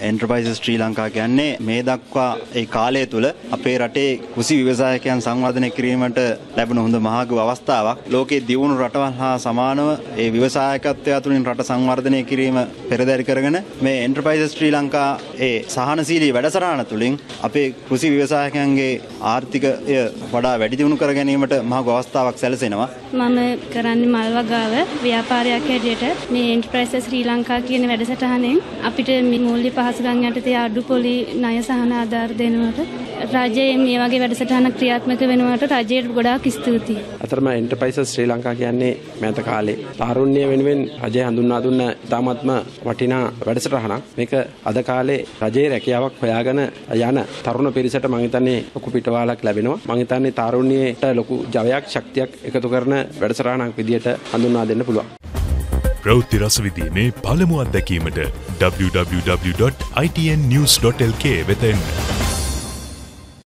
Enterprises ශ්‍රී ලංකා කියන්නේ මේ දක්වා ඒ කාලය තුල අපේ රටේ කුසි ව්‍යවසායකයන් සංවර්ධනය කිරීමට ලැබුණ හොඳ මහඟු අවස්ථාවක්. ලෝකයේ දියුණු රටවල් හා සමානව ඒ ව්‍යවසායකත්වය තුළින් රට සංවර්ධනය කිරීම පෙරදරි කරගෙන මේ එන්ටර්ප්‍රයිසස් ශ්‍රී ලංකා ඒ සහනශීලී වැඩසටහන තුළින් අපේ කුසි ව්‍යවසායකයන්ගේ ආර්ථිකය වඩා වැඩි දියුණු කර ගැනීමට මහඟු අවස්ථාවක් සැලසෙනවා. මම කරන්නේ මල්වගාව ව්‍යාපාරයක් හැටියට මේ එන්ටර්ප්‍රයිසස් ශ්‍රී ලංකා කියන වැඩසටහනෙන් අපිට මූල්‍ය පහසුකම් යටතේ අඩු පොලි ණය සහන ආධාර දෙනවට රජයේ මේ වගේ වැඩසටහනක් ක්‍රියාත්මක වෙනවට රජයට ගොඩාක් ස්තුතියි. අතරම එන්ටර්ප්‍රයිසස් ශ්‍රී ලංකා කියන්නේ මෑත කාලේ තාරුණ්‍ය වෙනුවෙන් රජය හඳුන්වා දුන්න ඉතාමත්ම වටිනා වැඩසටහනක්. මේක අද කාලේ රජයේ රැකියාවක් හොයාගෙන යන තරුණ පිරිසට මම හිතන්නේ ලොකු පිටවාලක් ලැබෙනවා. මම හිතන්නේ තාරුණ්‍යයට ලොකු ජවයක් ශක්තියක් එකතු කරන වැඩසටහනක් විදියට හඳුන්වා දෙන්න පුළුවන්. ප්‍රවෘත්ති රසවිදීමේ පළමු අත්දැකීමට www.itnnews.lk වෙත එන්න.